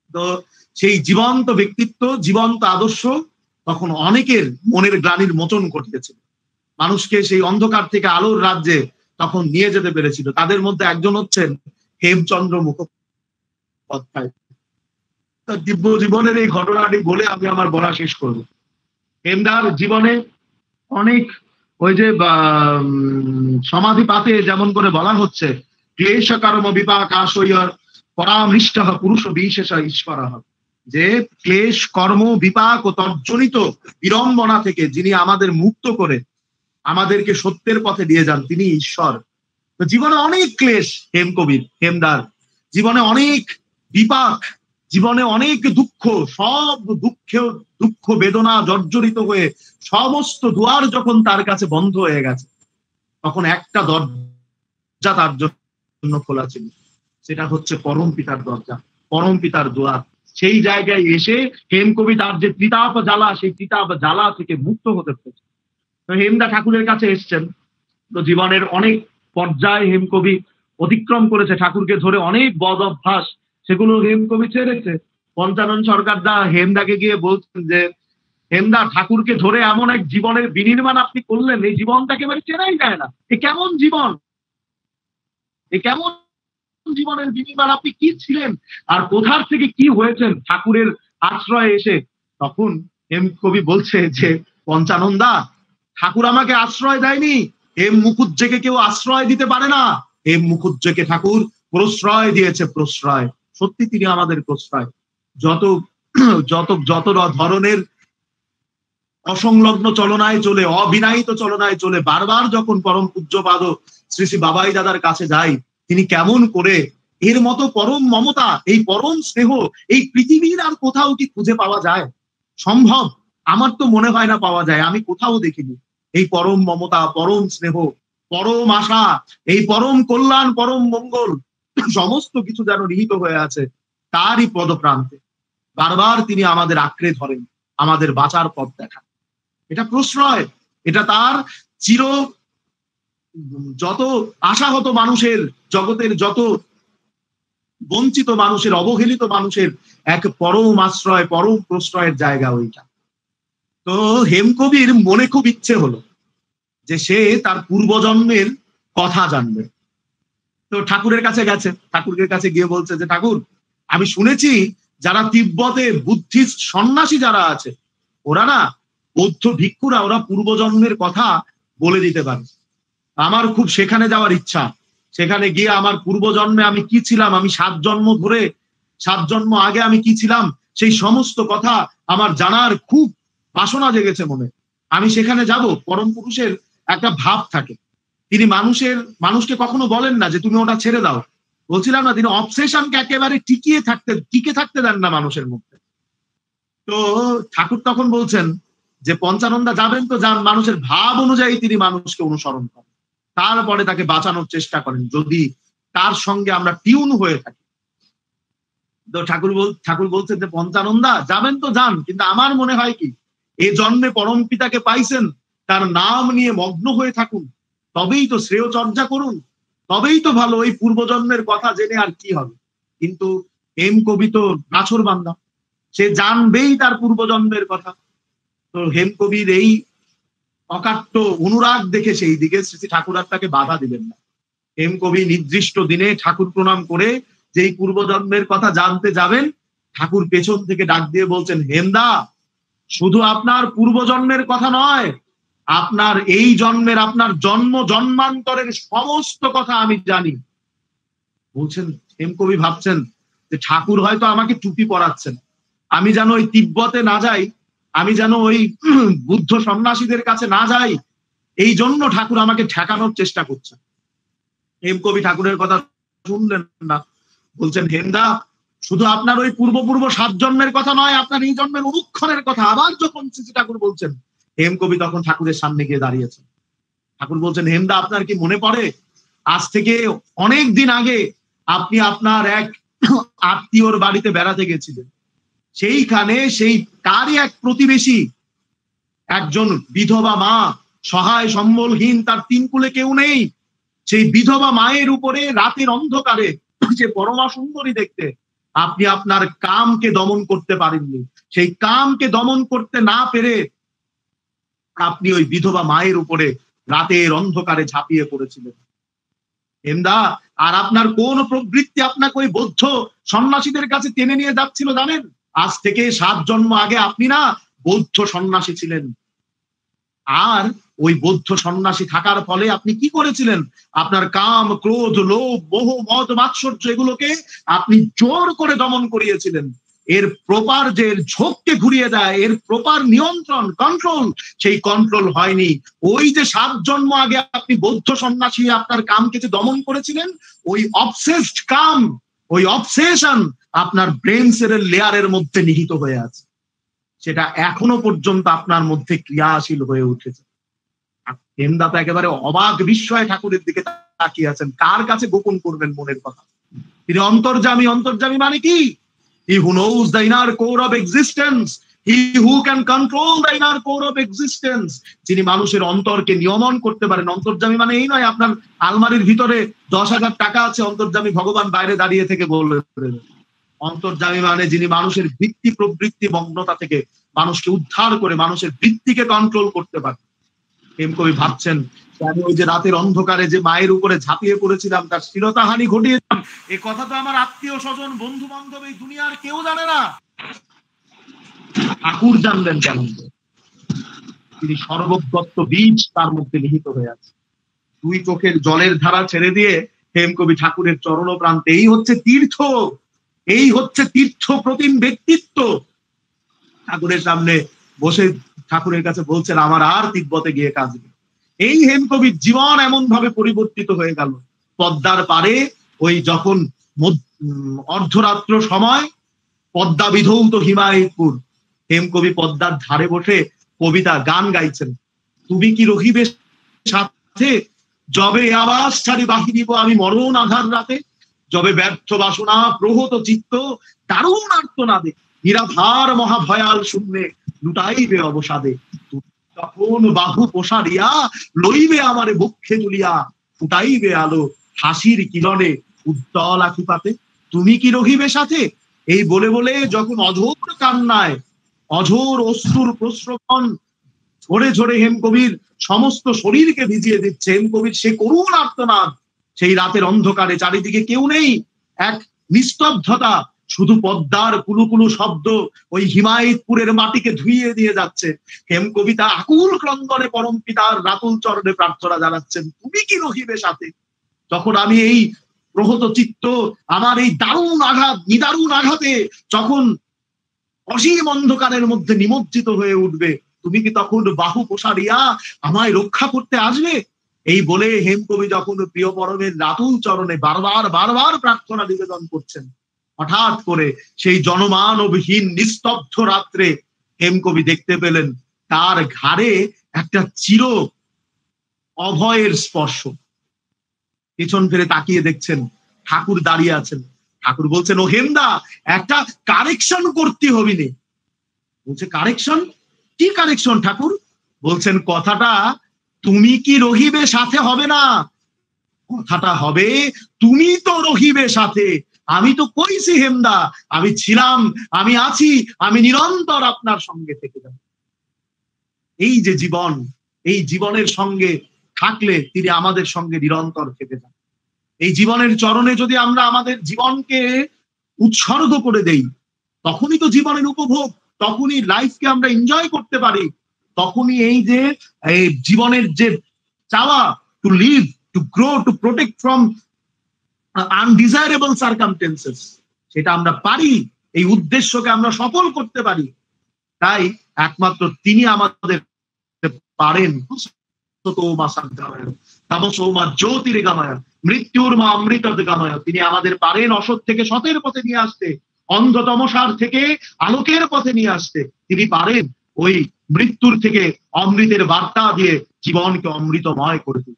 তো সেই জীবন্ত ব্যক্তিত্ব, জীবন্ত আদর্শ তখন অনেকের মনের গ্লানির মোচন ঘটিয়েছিল, মানুষকে সেই অন্ধকার থেকে আলোর রাজ্যে তখন নিয়ে যেতে পেরেছিল। তাদের মধ্যে একজন হচ্ছেন হেমচন্দ্র মুখোপাধ্যায়। তার দিব্য জীবনের এই ঘটনাটি বলে আমি আমার বলা শেষ করব। হেমদার জীবনে অনেক ওই যে সমাধি পাতে যেমন করে বলা হচ্ছে, ক্লেশ কর্ম বিপাক আশয় পরামৃষ্ট পুরুষ বিশেষ ঈশ্বর, যে ক্লেশ কর্ম বিপাক ও তর্জনিত বিড়ম্বনা থেকে যিনি আমাদের মুক্ত করে আমাদেরকে সত্যের পথে দিয়ে যান, তিনি ঈশ্বর। তো জীবনে অনেক ক্লেশ হেমকবির, হেমদার জীবনে অনেক বিপাক, জীবনে অনেক দুঃখ, সব দুঃখ বেদনা জর্জরিত হয়ে সমস্ত দুয়ার যখন তার কাছে বন্ধ হয়ে গেছে, তখন একটা দরজা তার জন্য খোলা ছিল, সেটা হচ্ছে পরম পিতার দরজা, পরম পিতার দুয়ার। সেই জায়গায় এসে হেমকবি তার যে ত্রিতাপ জ্বালা, সেই ত্রিতাপ জ্বালা থেকে মুক্ত হতে পেরেছে। তো হেমদা ঠাকুরের কাছে এসছেন। তো জীবনের অনেক পর্যায়ে হেমকবি অতিক্রম করেছে, ঠাকুরকে ধরে অনেক বদ অভ্যাস সেগুলো হেমকবি ছেড়েছে। পঞ্চানন সরকার দা হেমদাকে গিয়ে বলছেন যে, হেমদা, ঠাকুরকে ধরে এমন এক জীবনের বিনির্মাণ আপনি করলেন, এই জীবনটা একেবারে চেনাই যায় না। এ কেমন জীবন, এ কেমন জীবনের বিনির্মাণ, আপনি কি ছিলেন আর কোথার থেকে কি হয়েছেন ঠাকুরের আশ্রয়ে এসে? তখন হেমকবি বলছে যে, পঞ্চানন্দা, ঠাকুর আমাকে আশ্রয় দেয়নি, হেম মুখুজ্জেকে কেউ আশ্রয় দিতে পারে না। হেম মুখুজ্জেকে ঠাকুর প্রশ্রয় দিয়েছে, প্রশ্রয়। সত্যি তিনি আমাদের প্রশ্রয়। যত যত যত ধরনের অসংলগ্ন চলনায় চলে, অবিনায়িত চলনায় চলে বারবার যখন পরম পূজ্যপাদ শ্রী শ্রী বাবাই দাদার কাছে যাই, তিনি কেমন করে এর মতো পরম মমতা, এই পরম স্নেহ এই পৃথিবীর আর কোথাও কি খুঁজে পাওয়া যায়? সম্ভব? আমার তো মনে হয় না পাওয়া যায়, আমি কোথাও দেখিনি এই পরম মমতা, পরম স্নেহ, পরম আশা, এই পরম কল্যাণ, পরম মঙ্গল, সমস্ত কিছু যেন নিহিত হয়ে আছে তারই পদপ্রান্তে। বারবার তিনি আমাদের আঁকড়ে ধরেন, আমাদের বাঁচার পথ দেখান। এটা প্রশ্রয়, এটা তার চির যত আশাহত মানুষের, জগতের যত বঞ্চিত মানুষের, অবহেলিত মানুষের এক পরম আশ্রয়, পরম প্রশ্রয়ের জায়গা ওইটা। তো হেমকবির মনে খুব ইচ্ছে হলো যে সে তার পূর্বজন্মের কথা জানবে। তো ঠাকুরের কাছে গেছে, ঠাকুরের কাছে গিয়ে বলছে যে, ঠাকুর, আমি শুনেছি যারা তিব্বতে বুদ্ধিস্ট সন্ন্যাসী যারা আছে, ওরা না, বৌদ্ধ ভিক্ষুরা, ওরা পূর্বজন্মের কথা বলে দিতে পারে। আমার খুব সেখানে যাওয়ার ইচ্ছা, সেখানে গিয়ে আমার পূর্বজন্মে আমি কি ছিলাম, আমি 7 জন্ম ধরে, 7 জন্ম আগে আমি কি ছিলাম, সেই সমস্ত কথা আমার জানার খুব বাসনা জেগেছে মনে। আমি সেখানে যাব। পরম পুরুষের একটা ভাব থাকে, তিনি মানুষকে কখনো বলেন না যে তুমি ওটা ছেড়ে দাও। বলছিলাম না, তিনি অবসেশনকে একেবারে টিকে থাকতে দেন না মানুষের মধ্যে। তো ঠাকুর তখন বলছেন যে, পঞ্চানন্দা, যাবেন তো যান, মানুষের ভাব অনুযায়ী তিনি মানুষকে অনুসরণ করেন, তারপরে তাকে বাঁচানোর চেষ্টা করেন যদি তার সঙ্গে আমরা টিউন হয়ে থাকি। তো ঠাকুর বলছেন যে, পঞ্চানন্দা, যাবেন তো যান, কিন্তু আমার মনে হয় কি, এই জন্মে পরম পিতাকে পাইছেন, তার নাম নিয়ে মগ্ন হয়ে থাকুন, তবেই তো শ্রেয় চর্চা করুন, তবেই তো ভালো। ওই পূর্বজন্মের কথা জেনে আর কি হবে? কিন্তু হেমকবি তো নাছর বান্দা, সে জানবেই তার পূর্বজন্মের কথা। তো হেমকবির এই অকাট্য অনুরাগ দেখে সেই দিকে শ্রী ঠাকুর আর তাকে বাধা দিবেন না। হেমকবি নির্দিষ্ট দিনে ঠাকুর প্রণাম করে যেই পূর্বজন্মের কথা জানতে যাবেন, ঠাকুর পেছন থেকে ডাক দিয়ে বলছেন, হেমদা, শুধু আপনার পূর্বজন্মের কথা নয়, আপনার এই জন্মের, আপনার জন্মান্তরের সমস্ত কথা আমি জানি। বলছেন, হেমকবি ভাবছেন যে ঠাকুর হয়তো আমাকে টুপি পরাচ্ছেন, আমি যেন ওই তিব্বতে না যাই, আমি যেন ওই বুদ্ধ সন্ন্যাসীদের কাছে না যাই, এই জন্য ঠাকুর আমাকে ঠেকানোর চেষ্টা করছেন। হেমকবি ঠাকুরের কথা শুনলেন না, বলছেন, হেমদা, শুধু আপনার ওই পূর্ব 7 জন্মের কথা নয়, আপনার এই জন্মের অনুক্ষণের কথা আবার যখন শ্রী ঠাকুর বলছেন, হেমকবি তখন ঠাকুরের সামনে গিয়ে দাঁড়িয়েছেন। ঠাকুর বলছেন, হেমদা, আপনার কি মনে পড়ে, আজ থেকে অনেক দিন আগে আপনি আপনার এক আত্মীয়র বাড়িতে বেড়াতে গেছিলেন, সেইখানে সেই তারই এক প্রতিবেশী, একজন বিধবা মা, সহায় সম্বলহীন, তার 3 কুলে কেউ নেই, সেই বিধবা মায়ের উপরে রাতের অন্ধকারে যে পরমা সুন্দরী দেখতে আপনি আপনার কামকে দমন করতে পারেননি। সেই কামকে দমন করতে না পেরে আপনি ওই বিধবা মায়ের উপরে রাতের অন্ধকারে ঝাঁপিয়ে পড়েছিলেন। হেমদা, আর আপনার কোন প্রবৃত্তি আপনাকে ওই বৌদ্ধ সন্ন্যাসীদের কাছে টেনে নিয়ে যাচ্ছিল জানেন? আজ থেকে 7 জন্ম আগে আপনি না বৌদ্ধ সন্ন্যাসী ছিলেন। আর ওই বৌদ্ধ সন্ন্যাসী থাকার ফলে আপনি কি করেছিলেন? আপনার কাম, ক্রোধ, লোভ, মোহ, মদ, মাৎসর্য এগুলোকে আপনি জোর করে দমন করিয়েছিলেন। এর প্রপার যে ঝোঁককে ঘুরিয়ে দেয়, এর প্রপার নিয়ন্ত্রণ, কন্ট্রোল, সেই কন্ট্রোল হয়নি। ওই যে 7 জন্ম আগে আপনি বৌদ্ধ সন্ন্যাসী আপনার কামকে যে দমন করেছিলেন, ওই অবসেসড কাম, ওই অবসেশন আপনার ব্রেন সেলের লেয়ারের মধ্যে নিহিত হয়ে আছে। সেটা এখনো পর্যন্ত আপনার মধ্যে ক্রিয়াশীল হয়ে উঠেছে। হেমদাতা একেবারে অবাক বিস্ময়ে ঠাকুরের দিকে তাকিয়ে আছেন। কার কাছে গোপন করবেন মনের কথা? তিনি অন্তর্যামী। অন্তর্যামী মানে কি? He who knows the inner core of existence, he who can control the inner core of existence, যিনি মানুষের অন্তরকে নিয়মন করতে পারেন। অন্তর্যামী মানে এই নয় আপনার আলমারির ভিতরে 10,000 টাকা আছে, অন্তর্যামী ভগবান বাইরে দাঁড়িয়ে থেকে বলবেন। অন্তর্যামী মানে যিনি মানুষের বৃত্তি প্রবৃত্তি মগ্নতা থেকে মানুষকে উদ্ধার করে মানুষের বৃত্তিকে কন্ট্রোল করতে পারে। হেমকবি ভাবছেন, আমি ওই যে রাতের অন্ধকারে যে মায়ের উপরে ঝাঁপিয়ে পড়েছিলাম, তার স্থিরতাহানি ঘটিয়েছিলাম, এই কথা তো আমার আত্মীয় স্বজন, বন্ধু বান্ধব, এই দুনিয়ার কেউ জানে না। ঠাকুর জানলেন কেন? তিনি সর্বদত্ত বীজ তার মধ্যে নিহিত হয়ে আছে। 2 চোখের জলের ধারা ছেড়ে দিয়ে হেমকবি ঠাকুরের চরণ প্রান্তে, এই হচ্ছে তীর্থ, এই হচ্ছে তীর্থ প্রতিম ব্যক্তিত্ব। ঠাকুরের সামনে বসে ঠাকুরের কাছে বলছেন, আমার আর তিব্বতে গিয়ে কাজ নেই। এই হেমকবির জীবন এমন ভাবে পরিবর্তিত হয়ে গেল। পদ্মার পারে ওই যখন অর্ধরাত্র সময়, পদ্মা বিধৌত হিমায়তপুর, হেমকবি পদ্মার ধারে বসে কবিতা গান গাইছেন। তুমি কি রহিবে সাথে, যবে আবাস ছাড়ি বাহিরিব আমি মরণ আধার রাতে, যবে ব্যর্থ বাসনা প্রহত চিত্ত দারুণ আর্তনাদে, নিরাধার মহাভয়াল শূন্যে লুটাইবে অবসাদে, তখন বাহু প্রসারিয়া লইবে আমারে বক্ষে তুলিয়া, ফুটাইবে আলো হাসির কিরণে উজ্জ্বল আখিপাতে, তুমি কি রহিবে সাথে। এই বলে বলে যখন অঝোর কান্নায়, অঝোর অশ্রুর প্রস্রবণ ঝরে ঝরে হেমকবির সমস্ত শরীরকে ভিজিয়ে দিচ্ছে, হেমকবির সে করুণ আর্তনাদ, সেই রাতের অন্ধকারে চারিদিকে কেউ নেই, এক নিস্তব্ধতা, শুধু পদ্মার কুলুকুলু শব্দ ওই হিমায়তপুরের মাটিকে ধুইয়ে দিয়ে যাচ্ছে। হেমকবি তা আকুল ক্রন্দনে পরম পিতার রাতুল চরণে প্রার্থনা জানাচ্ছেন, তুমি কি রহিবে সাথে, যখন আমি এই প্রহত চিত্ত, আমার এই দারুণ আঘাত, নিদারুণ আঘাতে যখন অসীম অন্ধকারের মধ্যে নিমজ্জিত হয়ে উঠবে, তুমি কি তখন বাহু প্রসারিয়া আমায় রক্ষা করতে আসবে। এই বলে হেমকবি যখন প্রিয় পরমের রাতুল চরণে বারবার বারবার প্রার্থনা নিবেদন করছেন, হঠাৎ করে সেই জনমানবহীন নিস্তব্ধ রাত্রে হেমকবি দেখতে পেলেন তার ঘাড়ে একটা চির অভয়ের স্পর্শ। পেছন ফিরে তাকিয়ে দেখছেন ঠাকুর দাঁড়িয়ে আছেন। ঠাকুর বলছেন, ও হেমদা, একটা কারেকশন করতে হবে নে। বলছে, কারেকশন? কি কারেকশন ঠাকুর? বলছেন, কথাটা তুমি কি রহিবে সাথে হবে না, কথাটা হবে তুমি তো রহিবে সাথে। আমি তো কইছি হেমদা, আমি ছিলাম, আমি আছি, আমি নিরন্তর আপনার সঙ্গে থেকে যাব। এই যে জীবন, এই জীবনের সঙ্গে থাকলে তিনি আমাদের সঙ্গে নিরন্তর থেকে যান। এই জীবনের চরণে যদি আমরা আমাদের জীবনকে উৎসর্গ করে দেই, তখনই তো জীবনের উপভোগ, তখনই লাইফকে আমরা এনজয় করতে পারি, তখনই এই যে এই জীবনের যে চাওয়া, to live, to grow, to protect from undesirable circumstances, সেটা আমরা পারি, এই উদ্দেশ্যকে আমরা সফল করতে পারি। তাই একমাত্র তিনি আমাদের পারেন। মৃত্যুর মা অমৃত গামায়, তিনি আমাদের পারেন অসৎ থেকে সতের পথে নিয়ে আসতে, অন্ধ তমসার থেকে আলোকের পথে নিয়ে আসতে। তিনি পারেন ওই মৃত্যুর থেকে অমৃতের বার্তা দিয়ে জীবনকে অমৃতময় করে তুলতে।